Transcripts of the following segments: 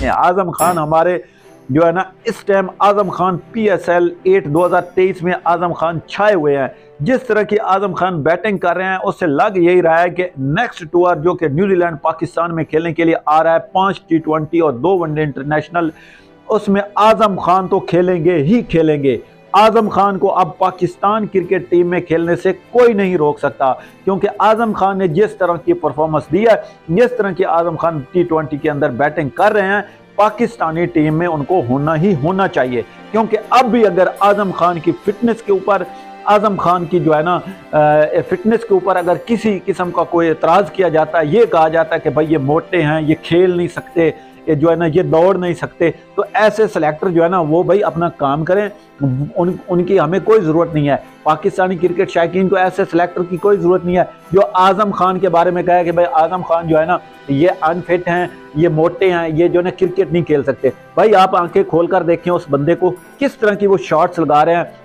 हैं। आजम खान हमारे जो है ना इस टाइम आजम खान PSL 8 2023 में आजम खान छाए हुए हैं। जिस तरह की आजम खान बैटिंग कर रहे हैं उससे लग यही रहा है कि नेक्स्ट टूर जो कि न्यूजीलैंड पाकिस्तान में खेलने के लिए आ रहा है, 5 T20 और 2 वनडे इंटरनेशनल, उसमें आजम खान तो खेलेंगे ही खेलेंगे। आजम खान को अब पाकिस्तान क्रिकेट टीम में खेलने से कोई नहीं रोक सकता, क्योंकि आजम खान ने जिस तरह की परफॉर्मेंस दी है, जिस तरह की आजम खान T20 के अंदर बैटिंग कर रहे हैं, पाकिस्तानी टीम में उनको होना ही होना चाहिए। क्योंकि अब भी अगर आजम खान की फिटनेस के ऊपर, आजम खान की जो है ना फिटनेस के ऊपर अगर किसी किस्म का कोई एतराज़ किया जाता है, ये कहा जाता है कि भाई ये मोटे हैं, ये खेल नहीं सकते, ये जो है ना ये दौड़ नहीं सकते, तो ऐसे सेलेक्टर जो है ना वो भाई अपना काम करें, उनकी हमें कोई ज़रूरत नहीं है। पाकिस्तानी क्रिकेट शायकीन को ऐसे सेलेक्टर की कोई ज़रूरत नहीं है जो आजम खान के बारे में कहे कि भाई आजम खान जो है ना ये अनफिट हैं, ये मोटे हैं, ये जो है ना क्रिकेट नहीं खेल सकते। भाई आप आंखें खोलकर देखें उस बंदे को, किस तरह की वो शॉट्स लगा रहे हैं।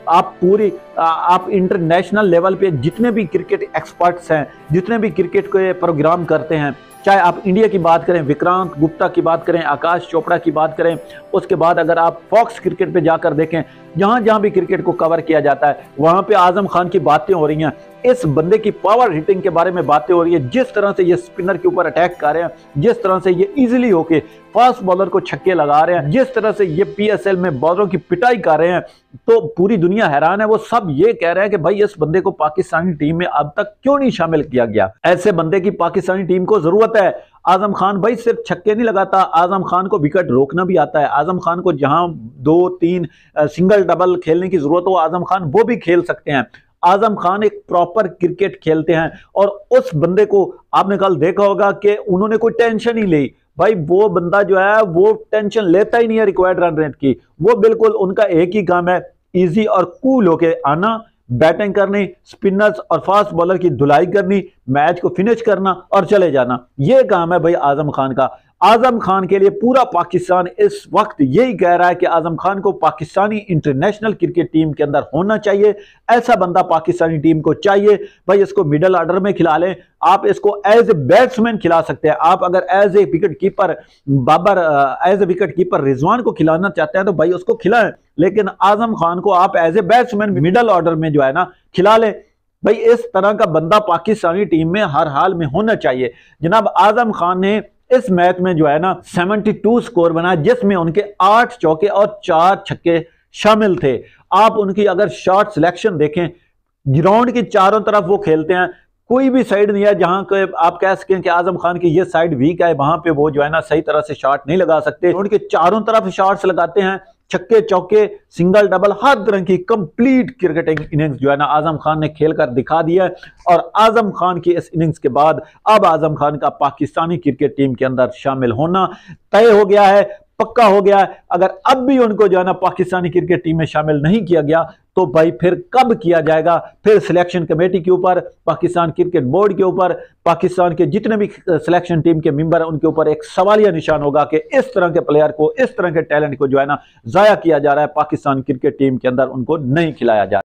आप इंटरनेशनल लेवल पे जितने भी क्रिकेट एक्सपर्ट्स हैं, जितने भी क्रिकेट के प्रोग्राम करते हैं, चाहे आप इंडिया की बात करें, विक्रांत गुप्ता की बात करें, आकाश चोपड़ा की बात करें, उसके बाद अगर आप फॉक्स क्रिकेट पे जाकर देखें, जहां जहां भी क्रिकेट को कवर किया जाता है वहां पे आजम खान की बातें हो रही हैं, इस बंदे की पावर हिटिंग के बारे में बातें हो रही है। जिस तरह से ये स्पिनर के ऊपर अटैक कर रहे हैं, जिस तरह से ये इजीली होके फास्ट बॉलर को छक्के लगा रहे हैं, जिस तरह से ये PSL में बॉलरों की पिटाई कर रहे हैं, तो पूरी दुनिया हैरान है। वो सब ये कह रहे हैं कि भाई इस बंदे को पाकिस्तानी टीम में अब तक क्यों नहीं शामिल किया गया। ऐसे बंदे की पाकिस्तानी टीम को जरूरत है। आजम खान भाई सिर्फ छक्के नहीं लगाता, आजम खान को विकेट रोकना भी आता है। आजम खान को जहां 2-3 सिंगल डबल खेलने की जरूरत हो, आजम खान वो भी खेल सकते हैं। आजम खान एक प्रॉपर क्रिकेट खेलते हैं। और उस बंदे को आपने कल देखा होगा कि उन्होंने कोई टेंशन ही ली। भाई वो बंदा जो है वो टेंशन लेता ही नहीं है रिक्वायर्ड रन रेट की। वो बिल्कुल उनका एक ही काम है, इजी और कूल होके आना, बैटिंग करनी, स्पिनर्स और फास्ट बॉलर की धुलाई करनी, मैच को फिनिश करना और चले जाना। ये काम है भाई आजम खान का। आजम खान के लिए पूरा पाकिस्तान इस वक्त यही कह रहा है कि आजम खान को पाकिस्तानी इंटरनेशनल क्रिकेट टीम के अंदर होना चाहिए। ऐसा बंदा पाकिस्तानी टीम को चाहिए। भाई इसको मिडिल ऑर्डर में खिला लें, आप इसको एज ए बैट्समैन खिला सकते हैं। आप अगर as a wicket keeper as a wicket keeper Rizwan को खिलाना चाहते हैं तो भाई उसको खिलाएं, लेकिन आजम खान को आप as a batsman middle order में जो है ना खिला लें। भाई इस तरह का बंदा पाकिस्तानी टीम में हर हाल में होना चाहिए। जनाब आजम खान ने इस मैच में जो है ना 72 स्कोर बनाया, जिसमें उनके 8 चौके और 4 छक्के शामिल थे। आप उनकी अगर शॉट सिलेक्शन देखें, ग्राउंड की चारों तरफ वो खेलते हैं, कोई भी साइड नहीं है जहां के आप कह सकें कि आजम खान की ये साइड वीक है, वहां पे वो जो है ना सही तरह से शॉट नहीं लगा सकते। उनके चारों तरफ शॉट्स लगाते हैं, छक्के चौके सिंगल डबल, हर तरह की कंप्लीट क्रिकेटिंग इनिंग्स जो है ना आजम खान ने खेलकर दिखा दिया है। और आजम खान की इस इनिंग्स के बाद अब आजम खान का पाकिस्तानी क्रिकेट टीम के अंदर शामिल होना तय हो गया है, पक्का हो गया है। अगर अब भी उनको जो है ना पाकिस्तानी क्रिकेट टीम में शामिल नहीं किया गया तो भाई फिर कब किया जाएगा? फिर सिलेक्शन कमेटी के ऊपर, पाकिस्तान क्रिकेट बोर्ड के ऊपर, पाकिस्तान के जितने भी सिलेक्शन टीम के मेंबर हैं उनके ऊपर एक सवालिया निशान होगा कि इस तरह के प्लेयर को, इस तरह के टैलेंट को जो है ना जाया किया जा रहा है, पाकिस्तान क्रिकेट टीम के अंदर उनको नहीं खिलाया जा रहा।